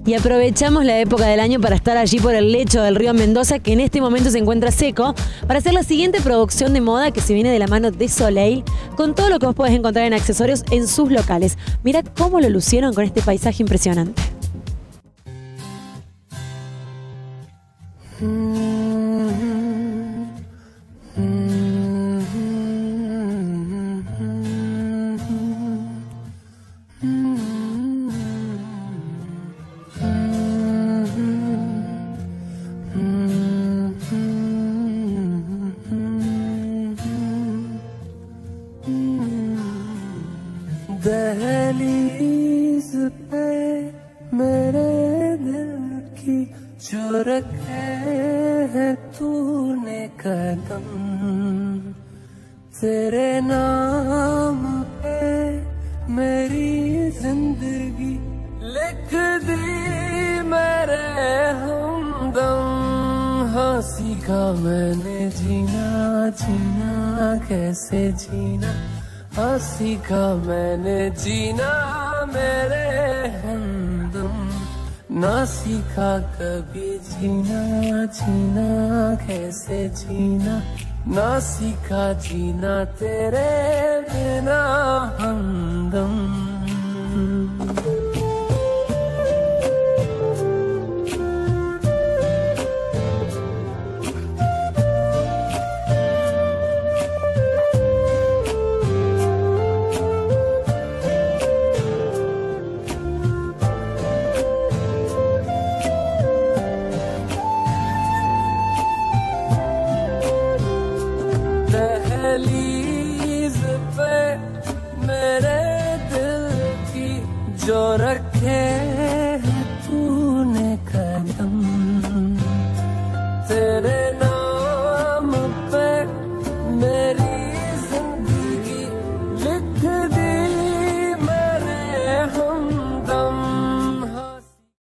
y aprovechamos la época del año para estar allí por el lecho del río Mendoza, que en este momento se encuentra seco, para hacer la siguiente producción de moda que se viene de la mano de Soleil, con todo lo que vos podés encontrar en accesorios en sus locales. Mirá cómo lo lucieron con este paisaje impresionante. दहलीज पे मेरे दिल की जो रखे है तूने कदम, तेरे नाम पे मेरी जिंदगी लिख दी मेरे हमदम। हाँ सीखा मैंने जीना जीना कैसे जीना, हाँ सीखा मैंने जीना मेरे हमदम। ना सीखा कभी जीना जीना कैसे जीना, ना सीखा जीना तेरे बिना हमदम। दहलीज पे मेरे दिल की जो रखे